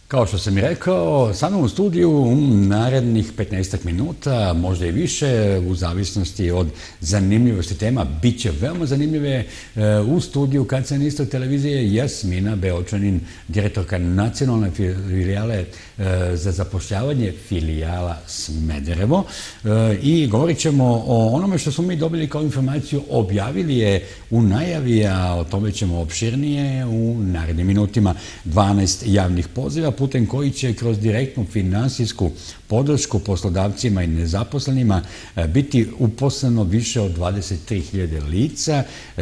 Kao što sam i rekao, sa mnom u studiju u narednih 15 minuta, možda i više, u zavisnosti od zanimljivosti tema, bit će veoma zanimljive. U studiju kancelariste televizije Jasmina Beočanin, direktorka nacionalne filijale za zapošljavanje filijala Smederevo. I govorit ćemo o onome što smo mi dobili kao informaciju, objavili je u najavi, a o tome ćemo opširnije u narednim minutima. 12 javnih poziva putem koji će kroz direktnu finansijsku podršku poslodavcima i nezaposlenima biti uposleno više od 23.000 lica.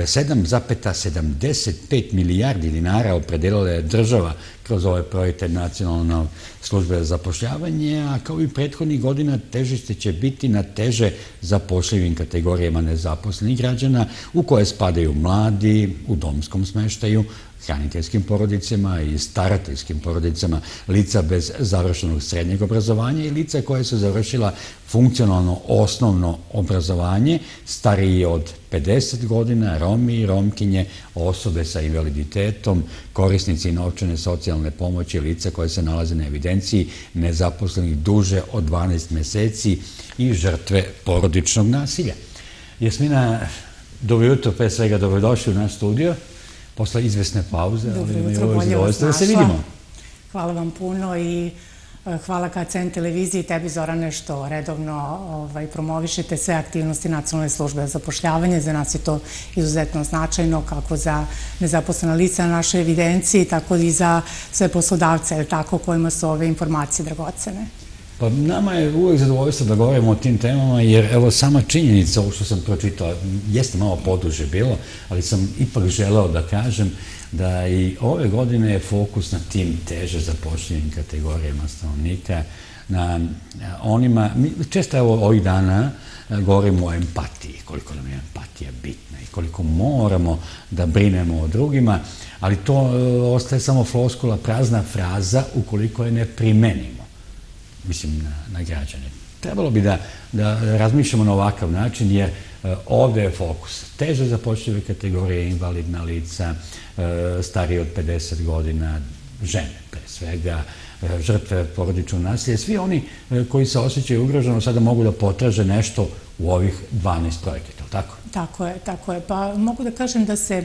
7,75 milijardi dinara opredelila je država kroz ove projekte Nacionalne službe za zapošljavanje, a kao i prethodnih godina težište će biti na teže zapošljivim kategorijama nezaposlenih građana, u koje spadaju mladi, u domskom smeštaju, hraniteljskim porodicama i starateljskim porodicama, lica bez završenog srednjeg obrazovanja i lica koje su završila funkcionalno osnovno obrazovanje, stariji od 50 godina, Romi i Romkinje, osobe sa invaliditetom, korisnici novčane socijalne pomoći, lica koje se nalaze na evidenciji nezaposlenih duže od 12 meseci i žrtve porodičnog nasilja. Jasmina, dobro jutro, pre svega dobrodošli u naš studio. Posle izvesne pauze, ali je ovo zadovoljstvo da se vidimo. Hvala vam puno i hvala KCN televiziji i tebi, Zorane, što redovno promovišete sve aktivnosti Nacionalne službe za zapošljavanje. Za nas je to izuzetno značajno, kako za nezaposlena lica na našoj evidenciji, tako i za sve poslodavce, kojima su ove informacije dragocene. Pa nama je uvek zadovoljstvo da govorimo o tim temama, jer evo sama činjenica, ovo što sam pročitao, jeste malo poduže bilo, ali sam ipak želeo da kažem da i ove godine je fokus na tim teže zapošljivim kategorijama stanovnika, na onima, često evo ovih dana govorimo o empatiji, koliko nam je empatija bitna i koliko moramo da brinemo o drugima, ali to ostaje samo floskula, prazna fraza ukoliko je ne primenimo. Mislim, na građane. Trebalo bi da razmišljamo na ovakav način, jer ovde je fokus teže zapošljive kategorije, invalidna lica, stariji od 50 godina, žene pre svega, žrtve porodičnog nasilja. Svi oni koji se osjećaju ugroženo sada mogu da potraže nešto u ovih 12 projekata, tako? Tako je. Pa mogu da kažem da se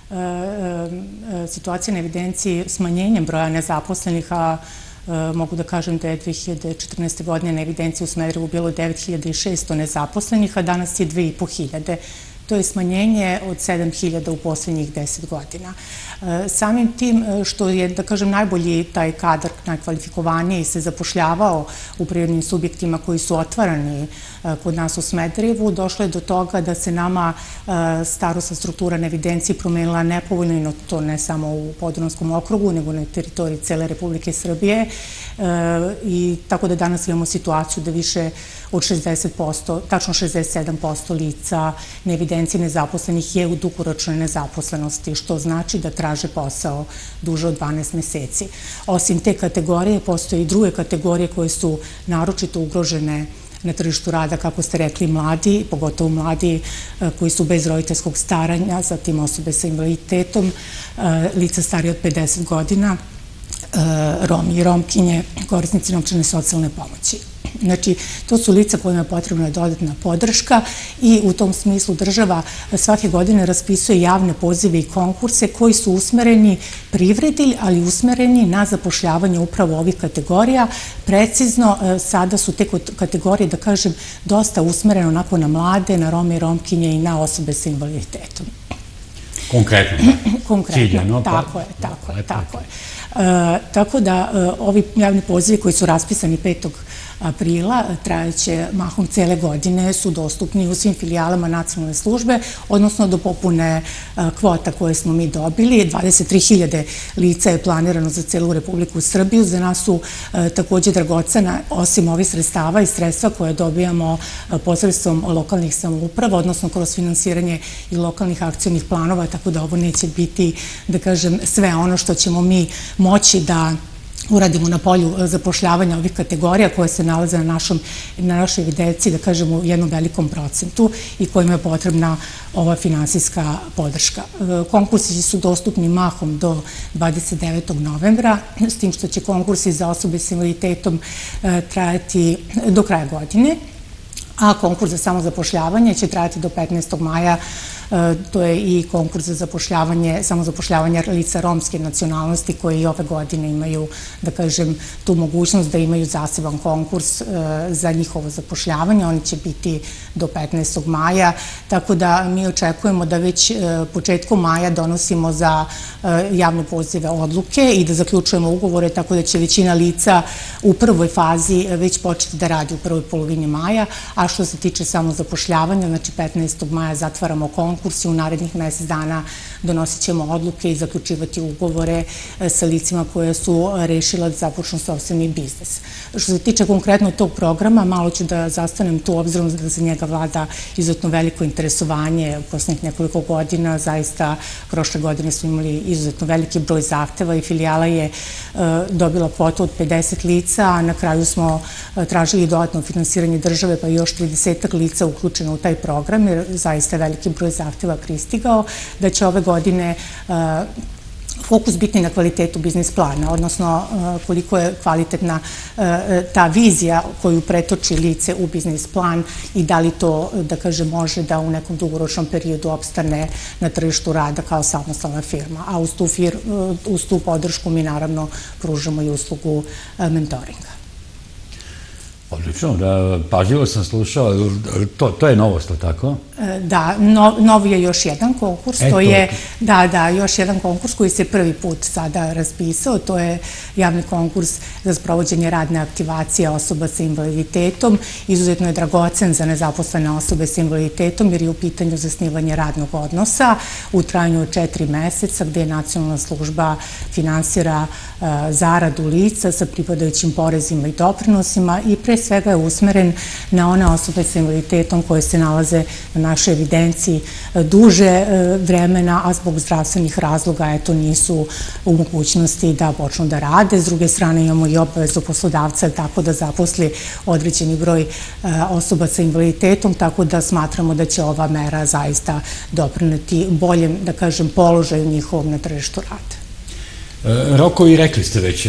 situacija na evidenciji smanjenjem broja nezaposlenih, a mogu da kažem da je 2014. godine na evidenciji u Smederevu bilo 9.600 nezaposlenih, a danas je 2.500. To je smanjenje od 7.000 u poslednjih 10 godina. Samim tim što je, da kažem, najbolji taj kadar, najkvalifikovaniji se zapošljavao u privrednim subjektima koji su otvarani kod nas u Smederevu, došlo je do toga da se nama starosna struktura na evidenciji promenila nepovoljno, i to ne samo u Podunavskom okrugu, nego na teritoriji cele Republike Srbije, i tako da danas imamo situaciju da više od 60%, tačno 67% lica na evidenciji nezaposlenih je u dugoročnoj nezaposlenosti, što znači da traže posao duže od 12 meseci. Osim te kategorije, postoje i druge kategorije koje su naročito ugrožene na tržištu rada, kako ste rekli, mladi, pogotovo mladi koji su bez roditeljskog staranja, zatim osobe sa invaliditetom, lica starije od 50 godina, Romi i Romkinje, korisnici novčane socijalne pomoći. Znači, to su lica kojima je potrebna dodatna podrška i u tom smislu država svake godine raspisuje javne pozive i konkurse koji su usmereni privredi, ali usmereni na zapošljavanje upravo ovih kategorija. Precizno, sada su te kategorije, da kažem, dosta usmerene onako na mlade, na Rome i Romkinje i na osobe sa invaliditetom. Konkretno? Konkretno, tako je. Tako da ovi javni pozivi koji su raspisani 5. aprila, trajeće mahom cele godine, su dostupni u svim filijalama nacionalne službe, odnosno do popune kvota koje smo mi dobili. 23.000 lica je planirano za celu Republiku Srbiju. Za nas su takođe dragocena, osim ovih sredstava i sredstva koje dobijamo posredstvom lokalnih samouprava, odnosno kroz finansiranje i lokalnih akcionih planova, tako da ovo neće biti, da kažem, sve ono što ćemo mi moći da uradimo na polju zapošljavanja ovih kategorija koje se nalaze na našoj evidenciji, da kažemo, u jednom velikom procentu i kojima je potrebna ova finansijska podrška. Konkursi su dostupni mahom do 29. novembra, s tim što će konkursi za osobe s invaliditetom trajati do kraja godine, a konkurs za samozapošljavanje će trajati do 15. maja. To je i konkurs za samozapošljavanje lica romske nacionalnosti koji i ove godine imaju, da kažem, tu mogućnost da imaju zaseban konkurs za njihovo zapošljavanje. Oni će biti do 15. maja, tako da mi očekujemo da već početkom maja donosimo za javne pozive odluke i da zaključujemo ugovore, tako da će većina lica u prvoj fazi već početi da radi u prvoj polovini maja, a što se tiče samozapošljavanja, znači 15. maja zatvaramo konkurs i u narednih mesec dana donosit ćemo odluke i zaključivati ugovore sa licima koje su rešila da započnu sopstveni biznis. Što se tiče konkretno tog programa, malo ću da zastanem tu, obzirom da za njega vlada izuzetno veliko interesovanje u poslednjih nekoliko godina. Zaista, prošle godine smo imali izuzetno veliki broj zahteva i filijala je dobila kvotu od 50 lica, a na kraju smo tražili dodatno finansiranje države, pa još 30 lica uključeno u taj program, jer zaista je veliki broj zahteva pristigao, da će ove godine fokus biti na kvalitetu biznis plana, odnosno koliko je kvalitetna ta vizija koju pretoči lice u biznis plan i da li to, da kažem, može da u nekom dugoročnom periodu opstane na tržištu rada kao samostalna firma. A uz tu podršku mi naravno pružamo i uslugu mentoringa. Odlično, pažljivo sam slušao, to je novost, tako? Da, novi je još jedan konkurs, to je, da, još jedan konkurs koji se prvi put sada raspisao, to je javni konkurs za sprovođenje radne aktivacije osoba sa invaliditetom. Izuzetno je dragocen za nezaposlene osobe sa invaliditetom jer je u pitanju zasnivanje radnog odnosa u trajanju od 4 meseca, gde nacionalna služba finansira zaradu lica sa pripadajućim porezima i doprinosima i pre svega je usmeren na one osobe sa invaliditetom koje se nalaze na našoj evidenciji duže vremena, a zbog zdravstvenih razloga eto nisu u mogućnosti da počnu da rade. S druge strane imamo i obavezu poslodavca tako da zaposli određeni broj osoba sa invaliditetom, tako da smatramo da će ova mera zaista doprineti boljem, da kažem, položaju njihovom na tržištu rada. Rokovi, rekli ste već,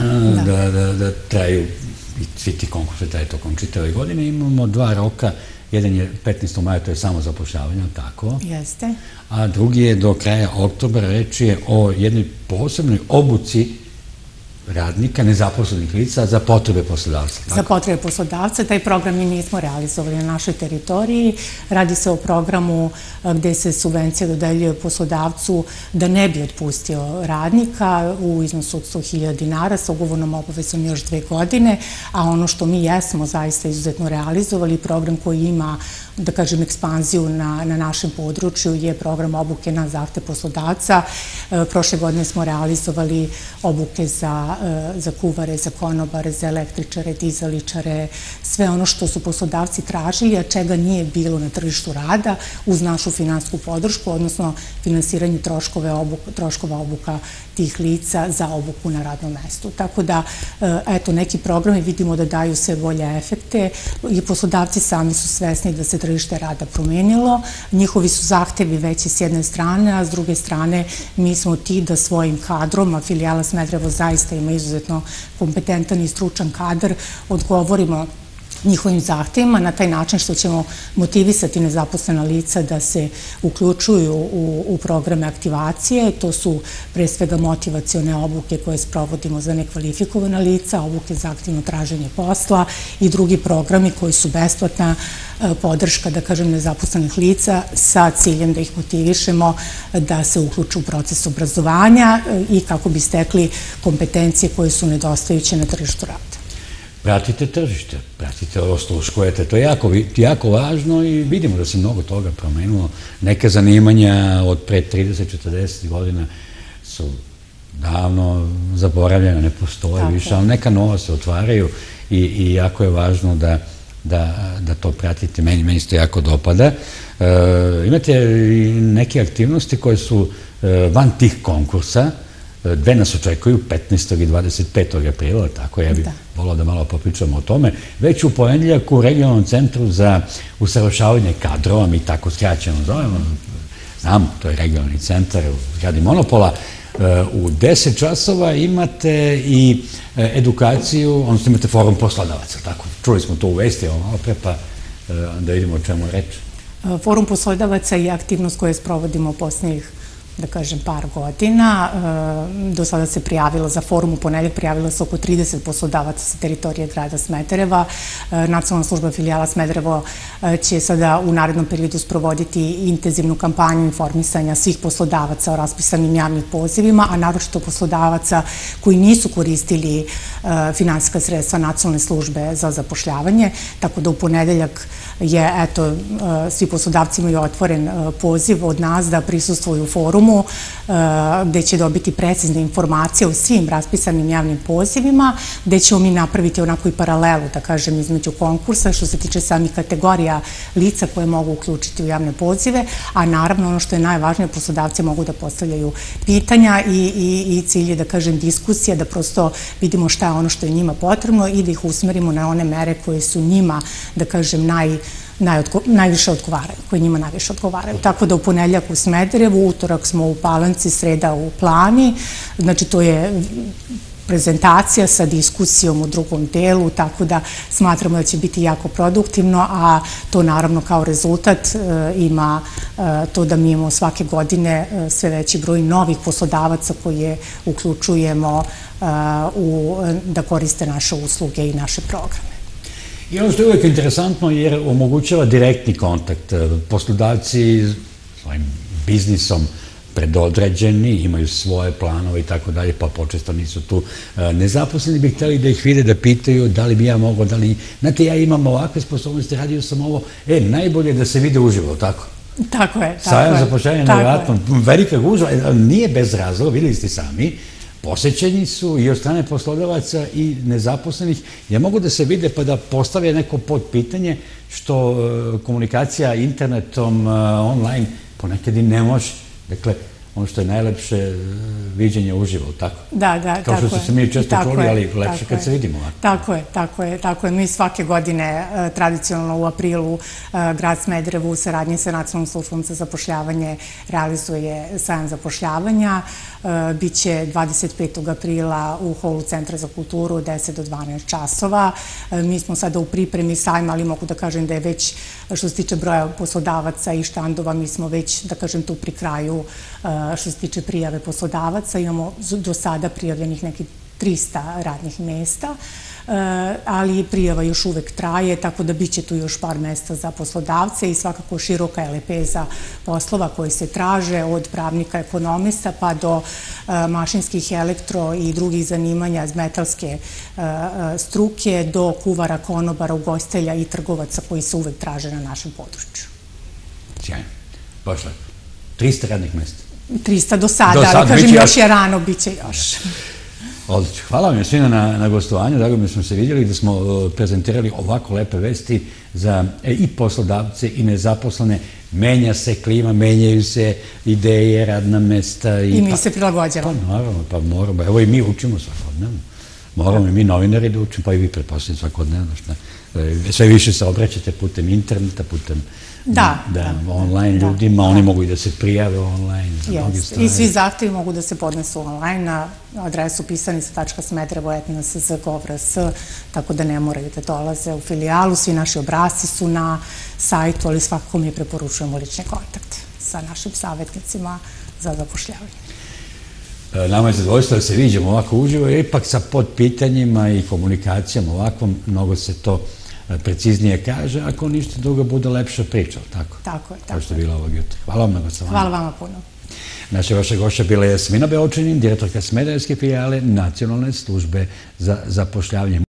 da traju i svi ti konkursi traju tokom čitave godine. Imamo 2 roka, jedan je 15. maja, to je samo zapošljavanje, tako? Jeste. A drugi je do kraja oktobra, reč je o jednoj posebnoj obuci radnika, nezaposlenih lica za potrebe poslodavca. Za potrebe poslodavca. Taj program mi nismo realizovali na našoj teritoriji. Radi se o programu gde se subvencija dodeljuje poslodavcu da ne bi otpustio radnika u iznosu od 100.000 dinara sa ugovornom obavezom još 2 godine, a ono što mi jesmo zaista izuzetno realizovali, program koji ima, da kažem, ekspanziju na našem području je program obuke na zahtev poslodavca. Prošle godine smo realizovali obuke za kuvare, za konobare, za električare, dizaličare, sve ono što su poslodavci tražili, a čega nije bilo na tržištu rada uz našu finansijsku podršku, odnosno finansiranje troškova obuka tih lica za obuku na radnom mestu. Tako da, eto, neki programi vidimo da daju sve bolje efekte i poslodavci sami su svesni da se tržište rada promenilo. Njihovi su zahtevi veći s jedne strane, a s druge strane mi smo ti da svojim kadrom, a filijala Smederevo zaista ima izuzetno kompetentan i stručan kadar, odgovorimo njihovim zahtevima na taj način što ćemo motivisati nezaposlena lica da se uključuju u programe aktivacije. To su pre svega motivacione obuke koje sprovodimo za nekvalifikovana lica, obuke za aktivno traženje posla i drugi programi koji su besplatna podrška, da kažem, nezaposlenih lica sa ciljem da ih motivišemo da se uključu u proces obrazovanja i kako bi stekli kompetencije koje su nedostajuće na tržištu rada. Pratite tržište, pratite ovo što uškujete, to je jako važno i vidimo da se mnogo toga promenilo. Neke zanimanja od pre 30-40 godina su davno zaboravljena, ne postoje više, ali neka nova se otvaraju i jako je važno da to pratite. Meni se to jako dopada. Imate i neke aktivnosti koje su van tih konkursa, Dve nas očekuju 15. i 25. aprila, tako ja bih volao da malo popričamo o tome. Već u ponedeljak u regionalnom centru za usavršavanje kadrova, mi tako skraćeno zovemo, znam, to je regionalni centar u zgradi Monopola, u 10 časova imate i edukaciju, odnosno imate forum poslodavaca, tako. Čuli smo to u vesti, malo pre, pa da vidimo o čemu je reč. Forum poslodavaca je aktivnost koju sprovodimo posljednjih, da kažem, par godina. Do sada se prijavilo za forum u ponedeljak, prijavilo se oko 30 poslodavaca sa teritorije grada Smedereva. Nacionalna služba filijala Smederevo će sada u narednom periodu sprovoditi intenzivnu kampanju informisanja svih poslodavaca o raspisanim javnim pozivima, a naročito poslodavaca koji nisu koristili finansijska sredstva nacionalne službe za zapošljavanje, tako da u ponedeljak je, eto, svi poslodavci imaju otvoren poziv od nas da prisustvuju forumu, gde će dobiti precizne informacije o svim raspisanim javnim pozivima, gde ćemo mi napraviti onako i paralelu, da kažem, između konkursa što se tiče samih kategorija lica koje mogu uključiti u javne pozive, a naravno ono što je najvažnije, poslodavci mogu da postavljaju pitanja i cilj je, da kažem, diskusija, da prosto vidimo šta je ono što je njima potrebno i da ih usmerimo na one mere koje su njima, da kažem, najviše odgovaraju, koji njima najviše odgovaraju. Tako da u ponedeljak u Smederevu, utorak smo u Palanci, sreda u Plani, znači to je prezentacija sa diskusijom u drugom delu, tako da smatramo da će biti jako produktivno, a to naravno kao rezultat ima to da mi imamo svake godine sve veći broj novih poslodavaca koje uključujemo da koriste naše usluge i naše programe. I ono što je uvijek interesantno jer omogućava direktni kontakt. Poslodavci svojim biznisom predodređeni, imaju svoje planove i tako dalje, pa počesto nisu tu nezaposleni, bi htjeli da ih vide, da pitaju da li bi ja mogao, da li... Znate, ja imam ovakve sposobnosti, radio sam ovo, najbolje je da se vide uživo, tako? Tako je, tako je. Sajam zapošljavanja nevjerojatno, velika gužva, nije bez razloga, vidjeli ste sami, posećeni su i od strane poslodavaca i nezaposlenih, jer mogu da se vide pa da postave neko podpitanje što komunikacija internetom, online ponekad i ne može. Dakle, ono što je najlepše viđenje uživo, tako? Da, tako je. Kao što se mi često čuli, ali lepše kad se vidimo. Tako je. Mi svake godine, tradicionalno u aprilu, grad Smederevo u saradnji sa Nacionalnom službom za zapošljavanje realizuje sajam zapošljavanja. Biće 25. aprila u holu Centra za kulturu od 10 do 12 časova. Mi smo sada u pripremi sajma, ali mogu da kažem da je već, što se tiče broja poslodavaca i štandova, mi smo već, da kažem, tu pri kraju što se tiče prijave poslodavaca. Imamo do sada prijavljenih nekih 300 radnih mesta, ali prijava još uvek traje, tako da bit će tu još par mesta za poslodavce i svakako široka je lepeza poslova koji se traže, od pravnika, ekonomista pa do mašinskih, elektro i drugih zanimanja iz metalske struke, do kuvara, konobara, ugostitelja i trgovaca koji se uvek traže na našem području. Sjajno, baš lepo. 300 radnih mesta. 300 do sada, ali kažem još je rano, bit će još. Odlično. Hvala vam još svima na gostovanju. Drago mi smo se vidjeli da smo prezentirali ovako lepe vesti za i poslodavce i nezaposlene. Menja se klima, menjaju se ideje, radna mesta. I mi se prilagođavamo. Pa moramo. Evo i mi učimo svakodnevno. Moramo i mi novinari da učimo, pa i vi pretpostavljam svakodnevno. Sve više se obraćate putem interneta, putem online ljudima, oni mogu i da se prijave online. I svi zahtevi mogu da se podnesu online na adresu pisanica.smederevo@ns.gov.rs, tako da ne moraju da dolaze u filijalu. Svi naši obrasci su na sajtu, ali svakako mi preporučujemo lični kontakt sa našim savjetnicima za zapošljavanje. Nama je zadovoljstvo da se viđemo ovako uživo, jer ipak sa podpitanjima i komunikacijama ovakvom mnogo se to preciznije kaže, ako ništa drugo bude lepša priča, tako? Tako je. Kao što je bila ovog jutra. Hvala vam na gostovanju. Hvala vama puno. Naša vaša gošća bila je Jasmina Beočanin, direktorka Smederevske filijale Nacionalne službe za zapošljavanje.